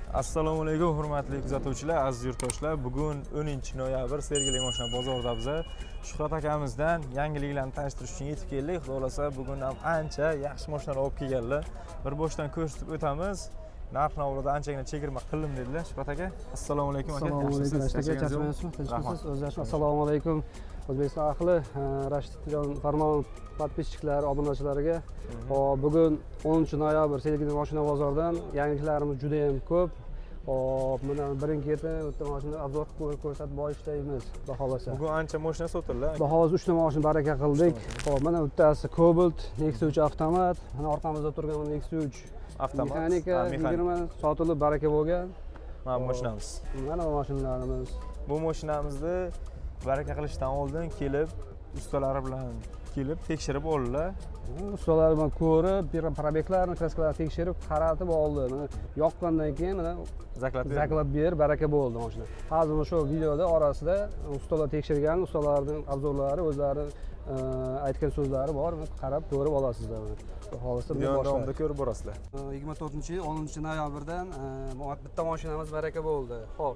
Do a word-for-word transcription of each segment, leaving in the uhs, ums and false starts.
Assalomu alaykum hurmatli kuzatuvchilar, aziz yurtdoshlar. Bugun o'ninchi noyabr Sergeli mashina bozorida biz Shuhrat akamizdan yangiliklarni tanishtirish uchun yetib keldik. Xudo xolasa bugun ham ancha yaxshi mashinalar olib kelganlar. Bir boshdan ko'rsatib o'tamiz. Narx-navoda anchagina chegirma qildim dedilar. Shuhrat aka, assalomu alaykum aka. Assalomu alaykum aka, charchamayapsizmi? Tinchmisiz? O'zlashmi? Assalomu alaykum. O'zbekiston ahli, Rashidjon Farmonov podpischiklari, obunachilariga. Hop, bugun o'ninchi noyabr Sergeli mashina bozoridan yangiliklarimiz juda ham ko'p. Hop, mana birin-ketin o'tda mashina obzor qilib ko'rsatib boshlaymiz, xudo xolasa. Bugun ancha mashina sotildi. Xudo xolasa uch ta mashina baraka qildik. Hop, mana bittasi Cobalt, Nexus uch avtomat, mana orqamizda turgan Nexus uch avtomat, mexanika yigirma sotilib baraka bo'lgan. Mana mashinamiz. Mana bu mashinalarimiz. Bu mashinamizni baraka qilishdan oldin kelib, ustalari bilan kelib tekshirib oldilar. Ustalar bilan ko'rib, probeklarni, kraskalarni tekshirib, qaratib oldi. Mana yoqqandan keyin mana zaklab zaklab ber, baraka bo'ldi mashina. Hozir shu videoda orasida ustalar tekshirgan, ustalarning obzorlari, o'zlari aytgan so'zlari bor. Qarab ko'rib olasizlar. Xohlasa davomida ko'rib borasizlar. yigirma to'rtinchi yil o'ninchi noyabrdan bitta mashinamiz baraka bo'ldi. Xo'p,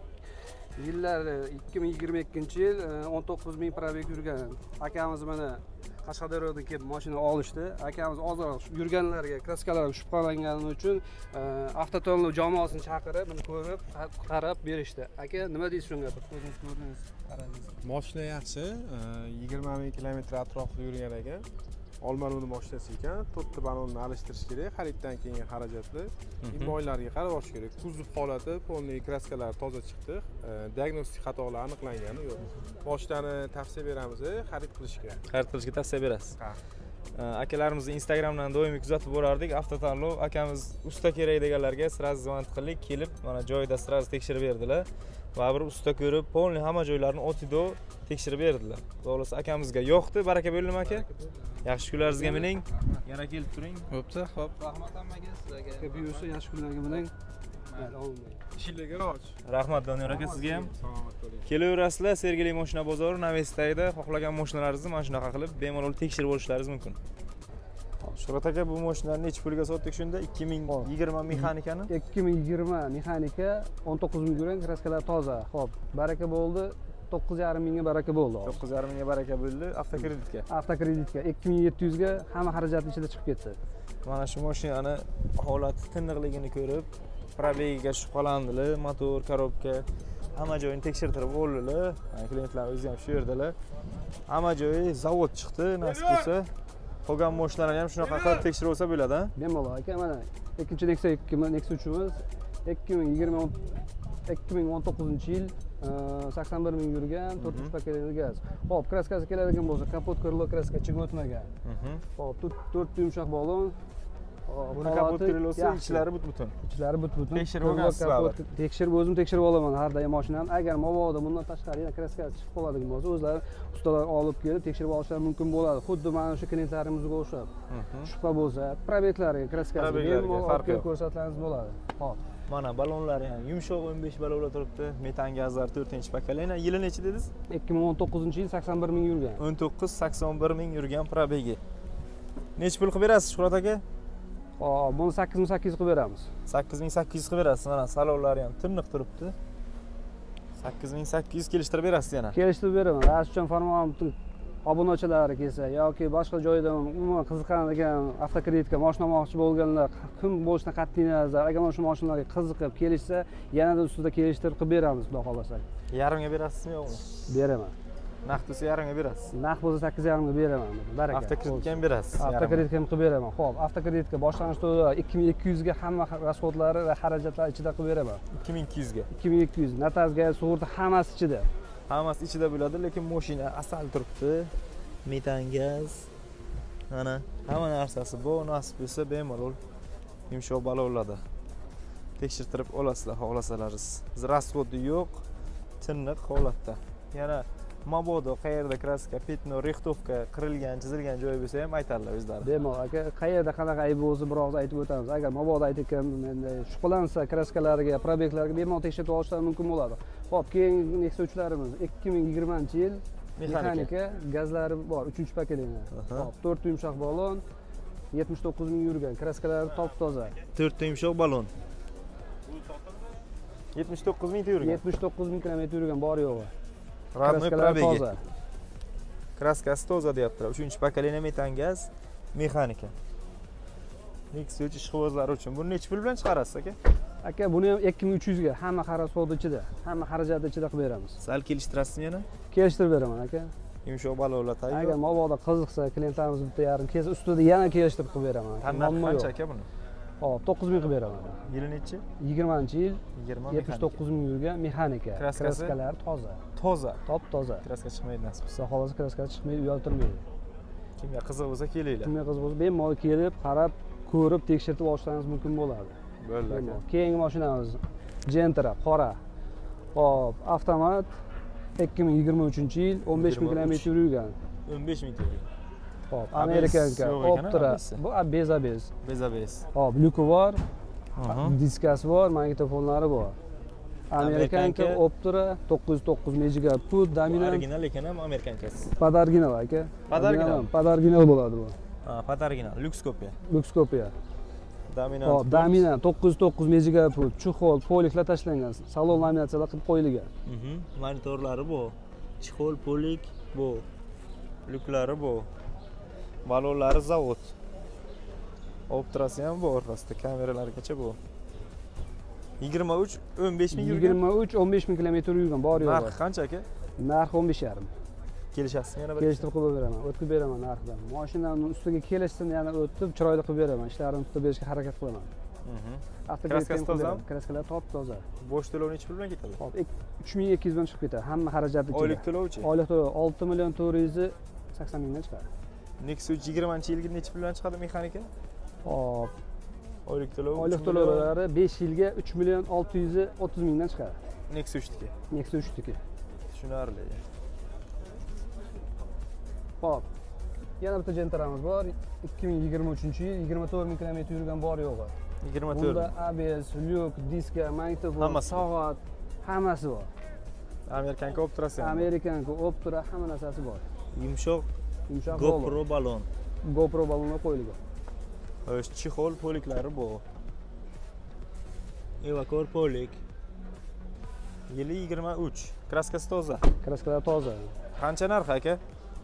yillar ikki ming yigirma ikkinchi yil o'n to'qqiz ming probek yurgan. Akamiz mana Qashqadaryodan kelib mashina olishdi. Akamiz ozroq yurganlarga, kraskalarga shubhalangani uchun avtotanlov jamoasini chaqirib, buni ko'rib, qarab berishdi. Aka, nima deysiz shunga? Ko'zingiz ko'rdingiz, qaradingiz. Mashina yaxshi, yigirma ming kilometr atrofida yurgan ekan. Olmaliq mashinasi ekan, to'rtta balonni alishtirish kerak, xariddan keyingi xarajatli. Imoylarga qarab olish kerak. Kuzov holati, polniy kraskalar toza chiqdi. Diagnostik xatolar aniqlangani yo'q. Mashinani tavsiya beramiz, xarid qilishga. Xarid qilishga tavsiya berasiz. Ha. Akalarimizni Instagramdan doimiy kuzatib borardik. Avtotanlov akamiz usta kerak deganlarga sraz zvont qildik, kelib mana joyida sraz tekshirib berdilar. Va bir usta ko'rib, polniy hamma joylarini otido tekshirib berdilar. Xo'lasa akamizga yo'qdi, baraka bo'ldimi aka? Yaxshi kunlaringizga mening. Yana kelib turing. Xo'psa, xo'p. Rahmat hammaga, sizlarga. Buyursa yaxshi kunlarga mening. Ishinglarga rivoj. Rahmat Doniyor aka, sizga ham. Kelaverasizlar Sergeli mashina bozori Navestayda xohlagan mashinalaringizni mana shunaqa qilib bemalol tekshirib olishlaringiz mumkin. Shuhrat aka, bu mashinani necha pulga sotdik shunda? ikki ming yigirma mexanikani? ikki ming yigirma mexanika, o'n to'qqiz ming yurgan, kraskalar toza. Xo'p, baraka bo'ldi. to'qqiz yarim mingga baraka bo'ldi. to'qqiz yarim mingga baraka bo'ldi avtokreditga. Avtokreditga ikki ming yetti yuz ga hamma xarajatni ichida chiqib ketdi. Mana shu mashinani holati tiniqligini ko'rib, probegiga shubhalandilar, motor, korobka, hamma joyini tekshirtirib oldilar. Klientlar o'zi ham shu yerdalar. Hamma joyi zavod chiqdi, nasib bo'lsa, qolgan mashinalarni ham shunaqa qilib tekshirib olsa bo'ladi, ha? Bemalol aka, mana ikkinchi Nexus ikki Nexus uchimiz ikki ming yigirma ikki ming o'n to'qqizinchi yil sakson bir ming yurgan, to'rt yuz paketli gaz. Hop, kraskasi keladigan bo'lsa, kapot krilo kraska chiqib o'tmagan. Hop, to'rt yumshoq balon. Buni kapot krilosi ichlari but-butun. Ichlari but-butun. Tekshirib olgansizlar. Tekshirib o'zim tekshirib olaman har doim mashinani. Agar mabodo bundan tashqari yana kraskasi chiqib qoladigan bo'lsa, o'zlari ustalar olib kelib tekshirib olishlari mumkin bo'ladi. Xuddi mana shu klientlarimizga o'xshab. Shubha bo'lsa, probeklarga, kraskasiga bemalol olib kelib ko'rsatsangiz bo'ladi. Hop. Mana balonlari ham yumshoq o'n besh balonlar turibdi. Metan gazlar to'rtinchi pokoleniya. Yili necha dedingiz? ikki ming o'n to'qqizinchi yil sakson bir ming yurgan. o'n to'qqiz sakson bir ming yurgan probegi. Necha pul qilib berasiz Shuhrat aka? Hop, buni sakkiz ming sakkiz yuz qilib beramiz. sakkiz ming sakkiz yuz qilib berasiz. Mana salonlari ham tiniq turibdi. sakkiz ming sakkiz yuz kelishtirib berasiz yana. Kelishtirib beraman. Rashidjon Farmonovning obunachilari kelsa yoki boshqa joydan umuman qiziqgan ekan avtokreditga mashina olmoqchi bo'lganlar, kim bo'lishdan qat'iy nazar, agar mana shu mashinalarga qiziqib kelishsa, yanada ustida kelishtirib qilib beramiz, xudo xolasa. Yarimga berasizmi yo'qmi? Beraman. Naqd bo'lsa yarimga berasiz. Naqd bo'lsa sakkiz yarim ga beraman. Baraka. Avtokreditga ham berasiz. Avtokreditga ham qilib beraman. Xo'p, avtokreditga boshlanish to'lov ikki ming ikki yuz ga hamma rasxodlari va xarajatlar ichida qilib beraman. ikki ming ikki yuz ga. ikki ming ikki yuz. Natazga, sug'urta hammasi ichida. Hammasi ichida bo'ladi, lekin mashina asal turibdi. Metan gaz. Mana hamma narsasi bor, nasib bo'lsa bemalol yumshoq balonlarda tekshirtirib olasizlar, xohlasalaringiz. Rasxodi yo'q, tiniq holatda. Yana mabodo qayerda kraska, petno, rixtovka qirilgan, chizilgan joyi bo'lsa ham aytadilar o'zlari. Bemalol aka, qayerda qanaqa ayb bo'lsa biroz aytib o'tamiz. Agar mabodo aytgan shubhalansa kraskalariga, probeklarga bemalol tekshirib olishlari mumkin bo'ladi. Xo'p, keyingi Nexus uchlarimiz ikki ming yigirmanchi yil mexanika, gazlari bor, uchinchi pokoleniya. Hop, to'rt yumshoq balon, yetmish to'qqiz ming yurgan, kraskalari top toza. to'rt yumshoq balon. yetmish to'qqiz mingta yurgan. yetmish to'qqiz ming kilometr yurgan bor yo'g'i. Radnoy Kraskalari probegi. toza. Kraskasi toza deyaptilar. uchinchi pokoleniya metan gaz mexanika. Nexus ishqibozlari uchun. Buni necha pul bilan chiqarasiz aka? Aka, buni ham ikki ming uch yuz ga hamma xarajat ichida, hamma xarajat ichida qilib beramiz. Sal kelishtirasizmi yana? Kelishtirib beraman aka. Yumshoq balolar tayyor. Agar mabodo qiziqsa, klientlarimiz bitta yarim kelsa, ustida yana kelishtirib qilib beraman. Qanday qancha aka buni? Hop, to'qqiz ming qilib beraman. Yili nechi? yigirmanchi yil, yigirma yetmish to'qqiz ming yurgan mexanika. Kraskasi? Kraskalari toza. Toza. Top toza. Kraska chiqmaydi nasib. Siz xolos kraskasi chiqmaydi, uyaltirmaydi. Kimga qiziq bo'lsa kelinglar. Kimga qiziq bo'lsa, bemalol kelib, qarab, ko'rib, tekshirib olishlaringiz mumkin bo'ladi. Bo'ldi aka. Keyingi mashinamiz Gentra qora. Hop, avtomat ikki ming yigirma uchinchi yil, o'n besh ming kilometr yurgan. o'n besh ming yurgan. Hop, A B S Amerikanka, yo'q ekan, Optra. A B S. Bu abez abez. Bezabez. Hop, lyuki bor, Aha. diskasi bor, magnitofonlari bor. Amerikanka, Amerikanka. Optra to'qqiz yuz to'qqiz megaput, dominant. Original ekan ham amerikankasi. Podarginal aka. Podarginal? Podarginal bo'ladi bu. Ha, podarginal, lyuks kopiya. Luxkopiya. Dominant. Hop, dominant to'qqiz yuz to'qqiz megaput, chuxol, poliklar tashlangan, salon laminatsiyalar qilib qo'yilgan. Mhm. Monitorlari bu. Chixol, polik bu. Lyuklari bu. Balonlari zavod. Optrasi ham bu o'rtasida, kameralargacha bu. yigirma uch o'n besh ming yurgan. yigirma uch o'n besh ming kilometr yurgan bor yo'q. Narxi qancha aka? Narxi o'n besh yarim. Kelishasizmi yana bir? Kelishtirib qo'yib beraman, o'tkazib beraman narxidan. Mashinamning ustiga kelishsin, yana o'tib chiroyli qilib beraman. Ishlarini tutib berishga harakat qilaman. Mhm. Avtokreditga Kraskasi tozami? Kraskalar top toza. Bo'sh to'lov necha pul bilan ketadi? Hop, uch ming ikki yuz dan chiqib ketadi. Hamma xarajat ichida. Oylik to'lovchi. Oylik to'lov olti million to'rt yuz sakson mingdan chiqadi. Nexus yigirmanchi yilga necha pul bilan chiqadi mexanika? Hop, Oylik to'lov. oylik to'lovlari besh yilga uch million olti yuz o'ttiz mingdan chiqadi. Nexus uchniki. Nexus uchniki. Tushunarli. Hop. Yana bitta Gentramiz bor. ikki ming yigirma uchinchi yil, yigirma to'rt ming kilometr yurgan bor yo'g'i. yigirma to'rt. Bunda A B S, lyuk, diska, magnitofon, Hammasi. soat, hammasi bor. Amerikanka Optrasi ham. Amerikanka, Optra hamma narsasi bor. Yumshoq Yumshoq GoPro balon. GoPro balonlar qo'yilgan. O'sh chixol poliklari bu. Evakor polik. Yili yigirma uch. Kraskasi toza. Kraskalar toza. Qancha narxi aka?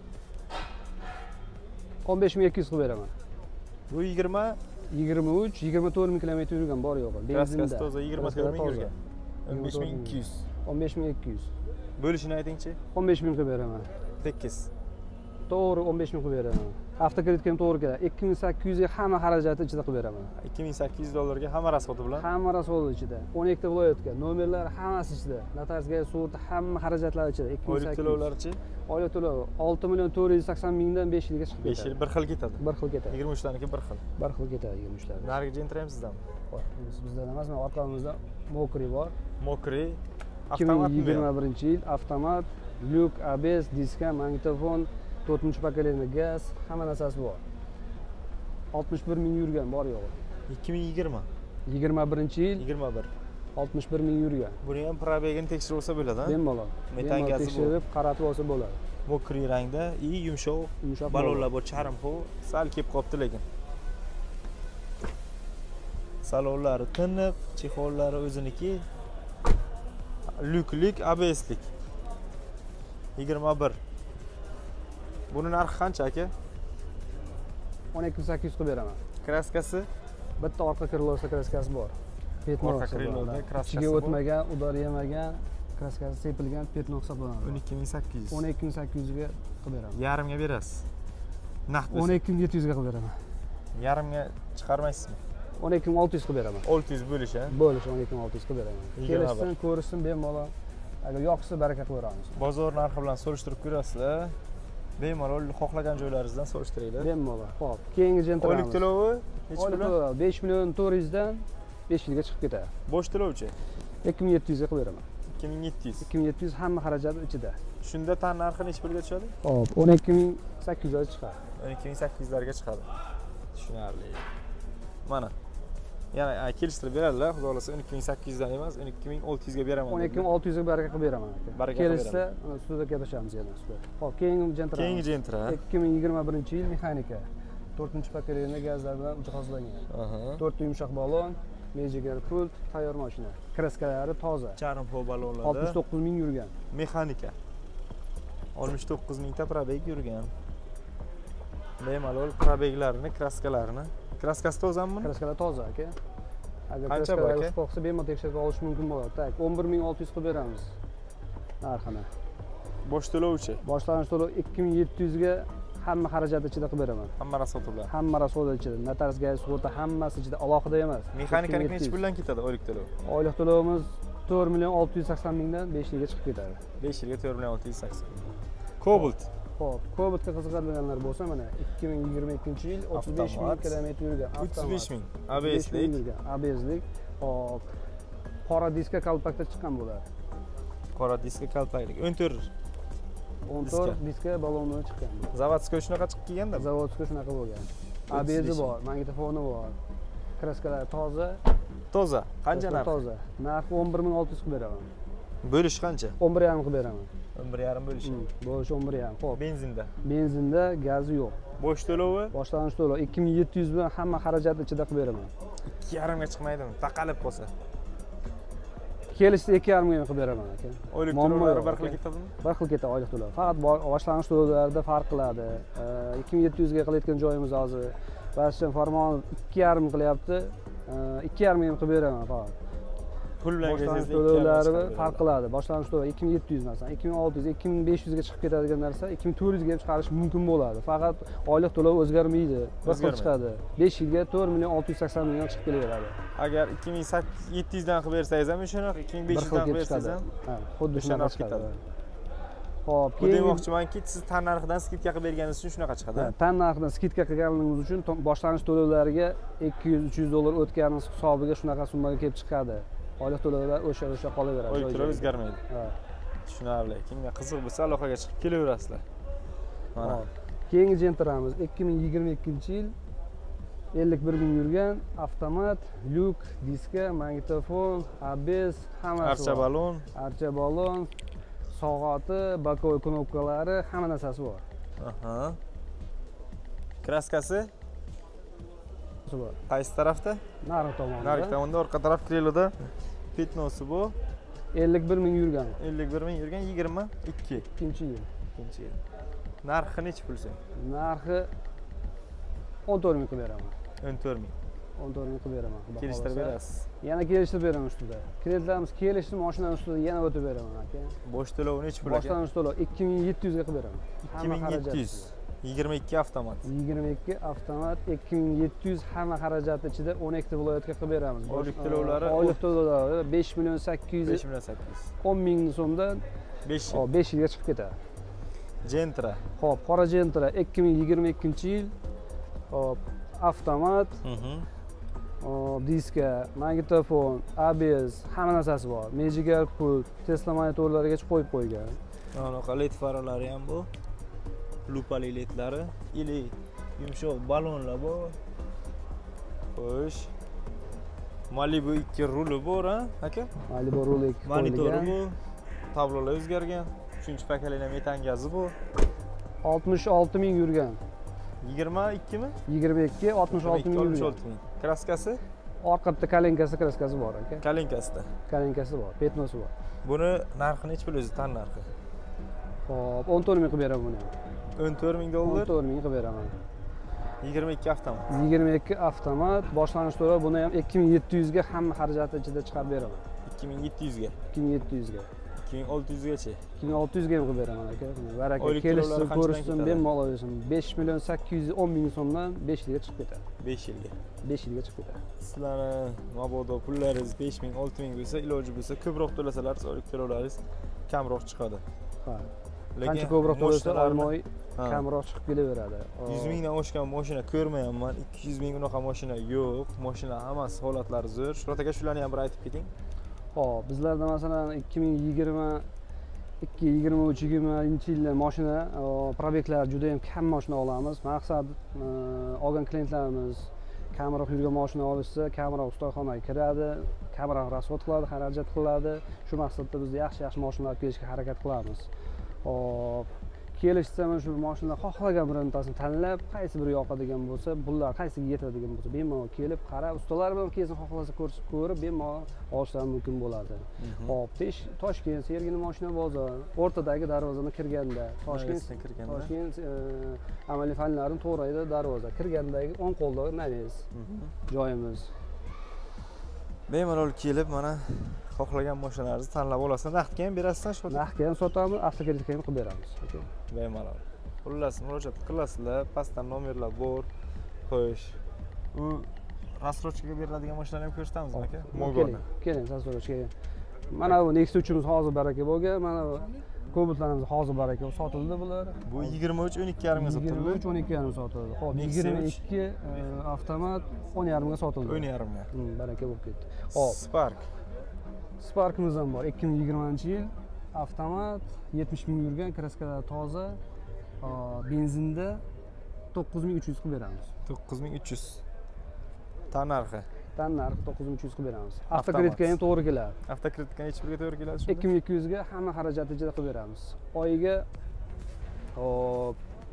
o'n besh ming ikki yuz qilib beraman. Bu yigirma, yigirma uch, yigirma to'rt ming kilometr yurgan bor yo'g'i. kraskasi toza yigirma to'rt ming yurgan. o'n besh to'rt ming ikki yuz. o'n besh ming ikki yuz. Bo'lishini aytingchi. o'n besh ming qilib beraman. Tekis. To'g'ri o'n besh ming qilib beraman. Avtokreditga ham to'g'ri keladi. ikki ming sakkiz yuz ga hamma xarajati ichida qilib beraman. ikki ming sakkiz yuz dollarga hamma rasxoti bilan. Hamma rasxoti ichida. o'n ikkita viloyatga, nomerlar hammasi ichida. Notariusga sud hamma xarajatlar ichida. ikki ming Oylik sakkiz yuz. to'lovlarchi? Oylik to'lov olti million to'rt yuz sakson mingdan besh yilga chiqib besh yil ketadi. bir xil ketadi. Bir xil ketadi. yigirma uch taniki bir xil. Bir xil ketadi yigirma uch lar. Narigi Gentra ham sizdanmi? Bizda emas, mana orqamizda Mokri bor. Mokri. ikki ming Avtomatmi? yigirma birinchi yil avtomat, lyuk, A B S, diska, magnitofon, to'rtinchi pokoleniya gaz, hamma narsasi bor. oltmish bir ming yurgan bor yo'g'i. ikki ming yigirma. yigirma birinchi yil yigirma bir. oltmish bir ming yurgan. Buni ham probegini tekshirib olsa bo'ladi, ha? Bemalol. Metan Bemalol gazi bu. tekshirib, qaratib olsa bo'ladi. Mokri rangda, i yumshoq, Yumshoq balonlar bor, charmxo, sal kelib qolibdi lekin. Salonlari tiniq, chexollari o'ziniki. Lyuklik, A B S'lik. yigirma bir. Buni narxi qancha aka? o'n ikki ming sakkiz yuz qilib beraman. Kraskasi? Bitta orqa krилоsi kraskasi bor. Orqa kriloda kraskasi ichiga bor. o'tmagan, udar yemagan, kraskasi sepilgan petno hisoblanadi. o'n ikki ming sakkiz yuz. o'n ikki ming sakkiz yuz ga qilib beraman. Yarimga berasiz. Naqd o'n ikki ming yetti yuz ga qilib beraman. yarimga chiqarmaysizmi? o'n ikki ming olti yuz qilib beraman. olti yuz bo'lish, ha? Bo'lish o'n ikki ming olti yuz qilib beraman. yigirma bir. Kelishsin, ko'rishsin bemalol. Agar yoqsa baraka qilaveramiz. Bozor narxi bilan solishtirib ko'rasizlar. Bemalol xohlagan joylaringizdan solishtiringlar. Bemalol. Xo'p, keyingi Gentramiz. Oylik to'lovi necha Oylik pul? to'lov besh million to'rt yuz dan besh yilga chiqib ketadi. Bo'sh to'lovchi ikki ming yetti yuz ga qilib beraman. ikki ming yetti yuz. ikki ming yetti yuz hamma xarajati ichida. Shunda tan narxi necha pulga tushadi? Xo'p, o'n ikki ming sakkiz yuz ga chiqadi. o'n ikki ming sakkiz yuzlarga chiqadi. Tushunarli. Mana. Yana ay, kelishtirib beradilar, xudo xolasa o'n ikki ming sakkiz yuz dan emas, o'n ikki ming olti yuz ga beraman. o'n ikki ming olti yuz ga baraka qilib beraman aka. Baraka qilib Kelishsa, ana ustida gaplashamiz yana ustida. Xo'p, keyingi Gentra. Keyingi Gentra. ikki ming yigirma birinchi yil mexanika. to'rtinchi pokoleniya gazlar bilan jihozlangan. Aha. to'rtta yumshoq balon, Mejigar pult, tayyor mashina. Kraskalari toza. Charm po balonlarda. oltmish to'qqiz ming yurgan. Mexanika. oltmish to'qqiz mingta probeg yurgan. Bemalol probeglarini, kraskalarini. Kraskasi tozami? Kraskalar toza aka. Agar Qancha bor aka? qo'ysa bemalol tekshirib olish mumkin bo'ladi. Tak, o'n bir ming olti yuz qilib beramiz. Narxini. Bosh to'lovchi. Boshlanish to'lov ikki ming yetti yuz ga hamma xarajat ichida qilib beraman. Hamma rasotlar. Hamma rasol ichida, notarius gaz, sug'urta hammasi ichida, alohida emas. Mexanikalik necha puldan ketadi oylik to'lov? Oylik to'lovimiz to'rt million olti yuz sakson mingdan besh yilga chiqib ketadi. besh yilga to'rt million olti yuz sakson. Cobalt. Xo'p, Cobaltga qiziqadiganlar bo'lsa, mana ikki ming yigirma ikkinchi yil o'ttiz besh ming kilometr yurgan. o'ttiz besh ming. A B S'lik. A B S'lik. Hop. Qora diska kalpakda chiqqan bo'ladi. Qora diska kalpaklik. o'n to'rt. o'n to'rt diska balondan chiqqan. Zavodskoy shunaqa chiqib kelganda. Zavodskiy shunaqa bo'lgan. A B S bor, magnitofoni bor. Kraskalar toza. Toza. Qancha narx? Toza. Narxi o'n bir ming olti yuz qilib beraman. Bo'lish qancha? o'n bir yarim qilib beraman. o'n bir yarim bo'lish. Bo'lish o'n bir yarim. Xo'p. Benzinda. Benzinda gazi yo'q. Bosh to'lovi Boshlanish to'lov ikki ming yetti yuz bilan hamma xarajat ichida qilib beraman. ikki yarim ga chiqmaydimi? Taqalib qolsa. Kelishda ikki yarim ming qilib beraman aka. Oylik to'lovlari bir xil ketadimi? Bir xil ketadi oylik to'lov. Faqat boshlanish to'lovlarida farq qiladi. ikki ming yetti yuz ga qilayotgan joyimiz hozir Bastion Farmonov ikki yarim qilyapti. ikki yarim ming qilib beraman faqat. Pul bilan Boshlanish to'lovlari farq qiladi. Boshlanish to'lovi ikki ming yetti yuz masalan, ikki ming olti yuz, ikki ming besh yuz ga chiqib ketadigan narsa ikki ming to'rt yuz ga ham chiqarish mumkin bo'ladi. Faqat oylik to'lov o'zgarmaydi. Bir xil chiqadi. besh yilga to'rt million olti yuz sakson mingdan chiqib kelaveradi. Agar ikki ming yetti yuz dan qilib bersangiz ham shunaqa, ikki ming besh yuz dan qilib bersangiz ham ha, xuddi shunaqa chiqadi. Xo'p, bu demoqchimanki, siz tan narxidan skidka qilib berganingiz uchun shunaqa chiqadi. Tan narxidan skidka qilganligimiz uchun boshlanish to'lovlariga ikki yuz uch yuz dollar o'tganimiz hisobiga shunaqa summaga kelib chiqadi. Oylik to'lovlar o'sha o'sha qolaveradi. Oylik to'lov o'zgarmaydi. Ha. Tushunarli. Kimga qiziq bo'lsa aloqaga chiqib kelaverasizlar. Mana. Keyingi Gentra'miz ikki ming yigirma ikkinchi yil ellik bir ming yurgan, avtomat, lyuk, diska, magnitofon, A B S hammasi. Archa balon, archa balon, so'g'ati, bokovoy knopkalari, hamma narsasi bor. Aha. Kraskasi bor. Qaysi tarafda? Narigi tomonda. Narigi tomonda, orqa taraf kriloda petnosi bu. ellik bir ming yurgan. ellik bir ming yurgan, yigirma ikki. ikkinchi yil. ikkinchi yil. Narxi necha pul so'ng? Narxi o'n to'rt ming qilib beraman. o'n to'rt ming. o'n to'rt ming qilib beraman. Kelishtirib berasiz. Yana kelishtirib beraman ustida. Klientlarimiz kelishdi, mashinaning ustida yana o'tib beraman aka. Bosh to'lovi necha pul aka? Boshlanish to'lovi ikki ming yetti yuz ga qilib beraman. ikki ming yetti yuz. yigirma ikki avtomat. yigirma ikki avtomat, ikki ming yetti yuz hamma xarajat ichida o'n ikki viloyatga qilib beramiz. Oylik to'lovlari, oylik to'lovlari besh million sakkiz yuz, besh million sakkiz yuz. o'n ming so'mdan besh yil. Hop, besh yilga chiqib ketadi. Gentra. Hop, qora Gentra ikki ming yigirma ikkinchi yil. Hop, avtomat. Mhm. Hop, diska, magnitofon, A B S, hamma narsasi bor. Mejigar pult, Tesla monitorlariga qo'yib qo'ygan. Anaqa led farolari ham bor. Lupali ledlari, ili yumshoq balonlar bor. Xo'sh. Malibu ikki ruli bor, ha, aka? Malibu ruli ikki monitori bor. Tablolar o'zgargan. uchinchi pokoleniya metan gazi bor. oltmish olti ming yurgan. yigirma ikki mi? yigirma ikki, oltmish olti ming yurgan. Kraskasi? Orqada kalenkasi, kraskasi bor aka. Kalenkasida. Kalenkasi bor, petnosi bor. Buni narxi necha pul o'zi, tan narxi? Hop, o'n to'rt ming qilib beraman buni. o'n to'rt ming dollar. o'n to'rt ming qilib beraman. yigirma ikki avtomat. yigirma ikki avtomat, boshlanish to'lovi buni ham ikki ming yetti yuz ga hamma xarajati ichida chiqarib beraman. ikki ming yetti yuz ga. ikki ming yetti yuz ga. ikki ming olti yuz gacha. ikki ming olti yuz ga ham qilib beraman aka. Baraka kelishsin, ko'rishsin, bemalol olsin. besh million sakkiz yuz o'n ming so'mdan besh yilga chiqib ketadi. besh yilga. besh yilga chiqib ketadi. Sizlarni mabodo pullaringiz besh ming, olti ming bo'lsa, iloji bo'lsa ko'proq to'lasalar, oylik to'lovlaringiz kamroq chiqadi. Ha. Qancha ko'proq to'lasa, oyma-oy Ha. kamroq chiqib kelaveradi. yuz mingdan oshgan mashina ko'rmayapman. ikki yuz ming unaqa mashina yo'q. Mashina hammasi holatlari zo'r. Shuhrat aka, shularni ham bir aytib keting. Hop, bizlarda masalan ikki ming yigirma ikki, yigirma uch, yigirmanchi yillar mashina probyektlar juda ham kam mashina olamiz. Maqsad olgan klientlarimiz kamroq yurgan mashina olishsa, kamroq ustaxonaga kiradi, kamroq rasxod qiladi, xarajat qiladi. Shu maqsadda biz yaxshi-yaxshi mashinalar olib kelishga harakat qilamiz. Hop, kelishsa mana shu mashinalar xohlagan birontasini tanlab, qaysi biri yoqadigan bo'lsa, pullar qaysiga yetadigan bo'lsa, bemalol kelib, qarab, ustalar bilan keyin xohlasa ko'rsatib ko'rib, bemalol olishlari mumkin bo'ladi. Hop, Toshkent Sergeli mashina bozor, o'rtadagi darvozadan kirganda, Toshkent kirganda, Toshkent amaliy fanlarning to'g'rayida darvoza, kirgandagi o'ng qo'ldagi naves joyimiz. Bemalol kelib, mana xohlagan mashinalaringizni tanlab olasiz. Naqdga ham berasizmi shu? Naqdga ham sotamiz, avtokreditga ham qilib beramiz. Bemalol. Xullas, murojaat qilasizlar, pastdan nomerlar bor. Xo'sh. U rassrochkaga beriladigan mashinalarni ham ko'rsatamizmi aka? Keling, keling, rassrochkaga. Mana bu Nexus uchimiz hozir baraka bo'lgan, mana bu Cobalt-larimiz hozir baraka sotildi bular. Bu yigirma uch o'n ikki yarim ga sotildi. yigirma uch o'n ikki yarim sotildi. Xo'p, yigirma ikki avtomat o'n yarim ga sotildi. o'n yarim ga. Baraka bo'lib ketdi. Hop, Spark. Sparkimiz ham bor. ikki ming yigirmanchi yil avtomat, yetmish ming yurgan, kraskalar toza. Benzinda to'qqiz ming uch yuz qilib beramiz. to'qqiz ming uch yuz. Tan narxi. Tan narxi to'qqiz ming uch yuz qilib beramiz. Avtokreditga ham to'g'ri keladi. Avtokreditga necha pulga to'g'ri keladi shunda? ikki ming ikki yuz ga hamma xarajatni ichida qilib beramiz. Oyiga hop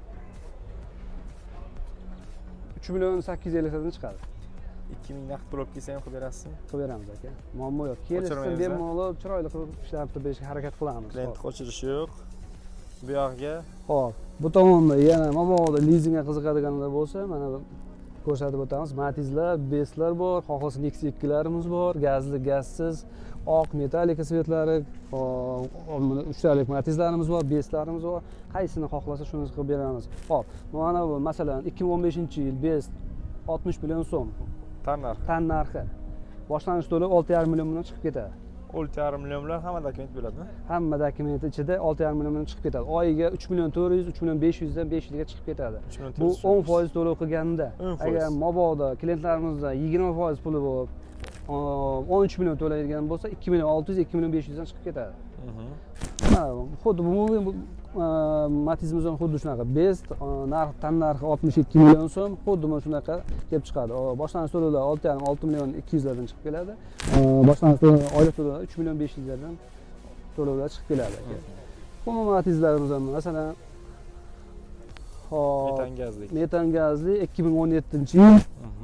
uch million sakkiz yuz ellik so'mdan chiqadi. ikki ming naqd pul olib kelsa ham qilib berasizmi? Qilib beramiz aka. Muammo yo'q. Kelishsa bemalol chiroyli qilib ishlab berishga harakat qilamiz. Klient qochirishi yo'q. Bu yoqga hop, bu tomonda yana mabodo lizingga qiziqadiganlar bo'lsa, mana ko'rsatib o'tamiz. Matizlar, beslar bor, xohlasa Nexus ikkilarimiz bor, gazli, gazsiz, oq metallika svetlari, uchtalik Matizlarimiz bor, beslarimiz bor. Qaysini xohlasa shuni qilib beramiz. Hop, mana bu masalan ikki ming o'n beshinchi yil bes oltmish million so'm. Tan narxi. Tan narxi. Boshlanish to'lovi olti yarim million bilan chiqib ketadi. olti yarim million bilan hamma dokument bo'ladimi? Hamma dokument ichida olti yarim million bilan chiqib ketadi. Oyiga uch million to'rt yuz, uch million besh yuz dan besh yuzga chiqib ketadi. Bu o'n foiz to'lov qilganda, agar mabodo klientlarimizda yigirma foiz puli bo'lib, o'n uch million to'laydigan bo'lsa, ikki million olti yuz, ikki million besh yuz dan chiqib ketadi. Xuddi bu Matizimiz ham xuddi shunaqa. Best narx tan narxi oltmish ikki million so'm, xuddi mana shunaqa kelib chiqadi. Boshlanish to'lovlar olti yarim olti million ikki yuz lardan chiqib keladi. Boshlanish to'lovlar oylik to'lovlar uch million besh yuz lardan to'lovlar chiqib keladi. Bu Matizlarimiz ham masalan hop metan gazli. Metan gazli ikki ming o'n yettinchi yil.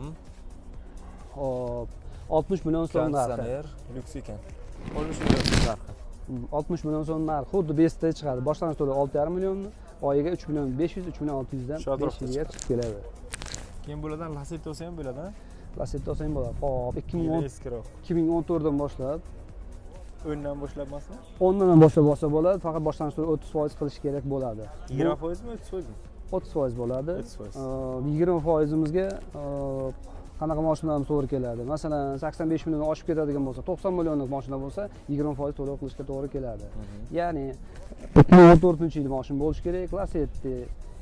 Hop oltmish million so'm narxi. Lyuks ekan. oltmish million narxi. oltmish million so'm narx xuddi besda chiqadi. Boshlanish to'lovi olti yarim million, oyiga uch million besh yuz, uch million olti yuz dan besh yuzga chiqib keladi. Keyin bulardan Lacetti olsa ham bo'ladi, ha? Lacetti olsa ham bo'ladi. Hop, ikki ming o'n to'rt dan boshlab o'ndan boshlab emasmi? o'ndan ham boshlab olsa bo'ladi, faqat boshlanish to'lovi o'ttiz foiz qilish kerak bo'ladi. yigirma foizmi, o'ttiz foizmi? o'ttiz foiz bo'ladi. o'ttiz foiz. yigirma foizimizga qanaqa mashinalarimiz to'g'ri keladi? Masalan, sakson besh million oshib ketadigan bo'lsa, to'qson millionlik mashina bo'lsa, yigirma foiz to'lov qilishga to'g'ri keladi. Ya'ni ikki ming o'n to'rtinchi yil mashina bo'lishi kerak. Lacetti,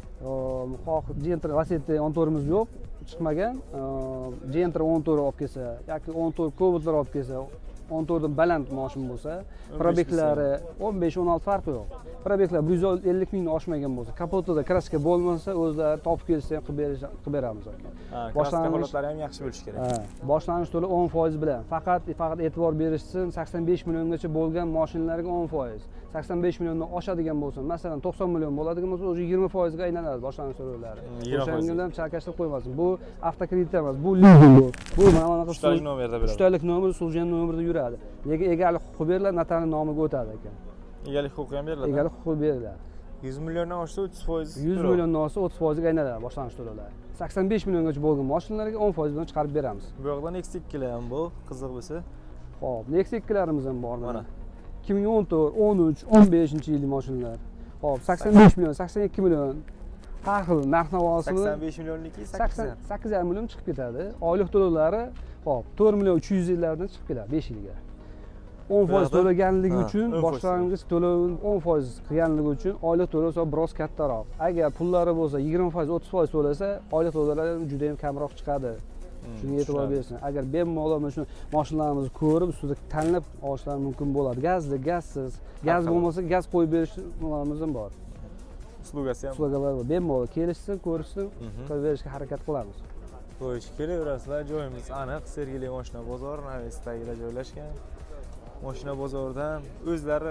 Gentra Lacetti o'n to'rtimiz yo'q, chiqmagan. Gentra o'n to'rt olib kelsa yoki o'n to'rt Cobalt-lar olib kelsa, o'n to'rt dan baland mashina bo'lsa, probeklari o'n besh o'n olti farqi yo'q. Probeklar bir yuz ellik mingdan oshmagan bo'lsa, kapotida kraska bo'lmasa, o'zlari topib kelsa ham qilib beramiz aka. Boshlanish holatlari ham yaxshi bo'lishi kerak. Ha, boshlanish to'lovi o'n foiz bilan. Faqat faqat e'tibor berishsin, sakson besh milliongacha bo'lgan mashinalarga o'n foiz. sakson besh milliondan oshadigan bo'lsa, masalan to'qson million bo'ladigan bo'lsa, o'zi yigirma foiz ga aylanadi boshlanish to'lovlari. O'shanga ham chalkashlik qo'ymasin. Bu avtokredit emas, bu lizing bu. Bu mana bunaqa uchtalik nomerda beradi. uchtalik nomer, Suljan nomerda yuradi. Nega egalik huquqi beriladi, notariy nomiga o'tadi ekan. Egalik huquqi ham beriladi. Egalik huquqi beriladi. yuz milliondan oshsa o'ttiz foiz. yuz milliondan oshsa o'ttiz foiz ga aylanadi boshlanish to'lovlari. sakson besh milliongacha bo'lgan mashinalarga o'n foiz bilan chiqarib beramiz. Bu yoqda Nexus ikkilar ham bu, qiziq bo'lsa. Xo'p, Nexus ikkilarimiz ham bor mana. ikki ming o'n to'rt, o'n uch, o'n beshinchi yillik mashinalar. Xo'p, sakson besh million, sakson ikki million har xil narx-navosi sakson besh millionligi sakkiz yarim million chiqib ketadi. Oylik to'lovlari hop to'rt million uch yuz yillardan chiqib keladi besh yilga. o'n foiz to'laganligi uchun, boshlang'ich to'lovni o'n foiz qilganligi uchun oylik to'lov hisobi biroz kattaroq. Agar pullari bo'lsa yigirma foiz, o'ttiz foiz to'lasa, oylik to'lovlari juda ham kamroq chiqadi. Shunga e'tibor bersin. Agar bemalol mana shu mashinalarimizni ko'rib, ustida tanlab olishlari mumkin bo'ladi. Gazli, gazsiz, gaz bo'lmasa gaz qo'yib berishimiz ham bor. Uslugasi ham. Uslugalar bor. Bemalol kelishsin, ko'rishsin, qilib berishga harakat qilamiz. Qo'yish kelaverasizlar. Joyimiz aniq, Sergeli mashina bozor, Navesdagida joylashgan. Mashina bozoridan o'zlari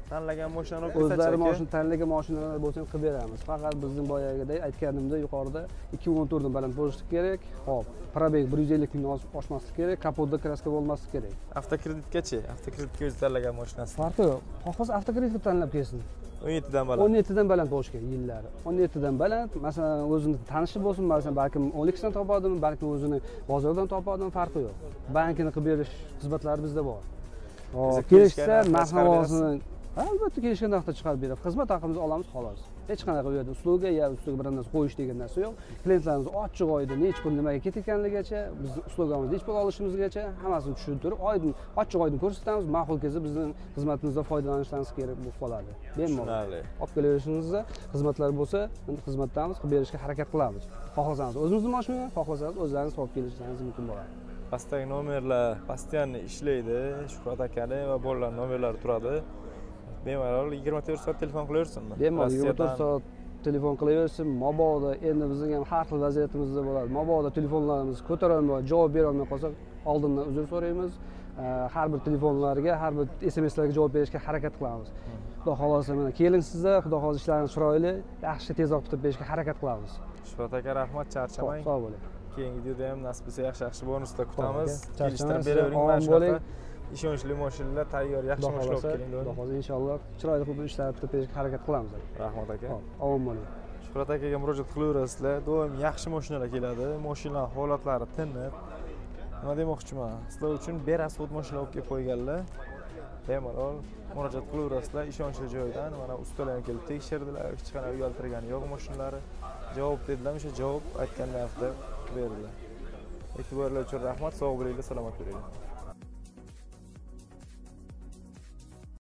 tanlagan mashinani olib o'zlari ketsa mashina tanlagan mashinalar bo'lsa ham qilib beramiz. Faqat bizning boyagidek aytganimda yuqorida ikki ming o'n to'rt dan baland bo'lishi kerak. Xo'p, probeg bir yuz ellik mingni oshmasligi kerak, kapotda kraska bo'lmasligi kerak. Avtokreditgachi? Avtokreditga o'zi tanlagan mashinasi. Farqi yo'q. Xohlasa avtokreditga tanlab kelsin. o'n yetti dan baland. o'n yetti dan baland bo'lishi kerak yillari. o'n yetti dan baland, masalan, o'zini tanishi bo'lsin, masalan, balkim o'n ikki dan topadimi, balkim o'zini bozordan topadimi, farqi yo'q. Bankini qilib berish xizmatlari bizda bor. Hop, kelishsa narx-navosini albatta kelishgan narxda chiqarib beramiz. Xizmat haqimizni olamiz xolos. Hech qanaqa u yerda usluga yo ustiga bir narsa qo'yish degan narsa yo'q. Klientlarimiz ochiq oydin necha pul nimaga ketayotganligigacha, bizning uslugamiz necha pul olishimizgacha hammasini tushuntirib, oydin ochiq oydin ko'rsatamiz. Ma'qul kelsa bizning xizmatimizdan foydalanishlaringiz kerak bo'lib qoladi. Bemalol. Olib kelaverishingizda xizmatlar bo'lsa, xizmatdamiz qilib berishga harakat qilamiz. Xohlasangiz o'zimizning mashina, xohlasangiz o'zlaringiz olib kelishingiz mumkin bo'ladi. Pastdagi nomerlar постоянно ishlaydi. Shuhrat akani va bolalar nomerlari turadi. Bemalol yigirma to'rt soat telefon qilaversinmi? Bemalol yigirma to'rt soat telefon qilaversin. Mabodo endi bizning ham har xil vaziyatimizda bo'ladi. Mabodo telefonlarimiz ko'tarolmay, javob bera olmay qolsak, oldindan uzr so'raymiz. Har bir telefonlarga, har bir S M Slarga javob berishga harakat qilamiz. Xudo xolasa mana kelinsizlar, xudo xolasa ishlaringiz chiroyli, yaxshi tezroq bitib berishga harakat qilamiz. Shuhrat aka, rahmat, charchamang. Sog' bo'ling. Keyingi videoda ham nasib bo'lsa yaxshi-yaxshi bonuslar kutamiz. Kelishtirib beravering, mana bo'ling. ishonchli mashinalar tayyor, yaxshi mashinalar olib keling. Xudo xolasa inshaalloh chiroyli qilib ishlarni bitib berishga harakat qilamiz. Rahmat aka. Omon bo'ling. Shuhrat akaga murojaat qilaverasizlar. Doim yaxshi mashinalar keladi. Mashina holatlari tiniq. Nima demoqchiman? Sizlar uchun berasud mashina olib kelib qo'yganlar. Bemalol murojaat qilaverasizlar. Ishonchli joydan mana ustalar kelib tekshirdilar. Hech qanaqa uyaltirgani yo'q mashinalari. Javob dedilar, o'sha javob aytgan narxda berdilar. E'tiborlar uchun rahmat, sog' bo'linglar, salomat bo'linglar.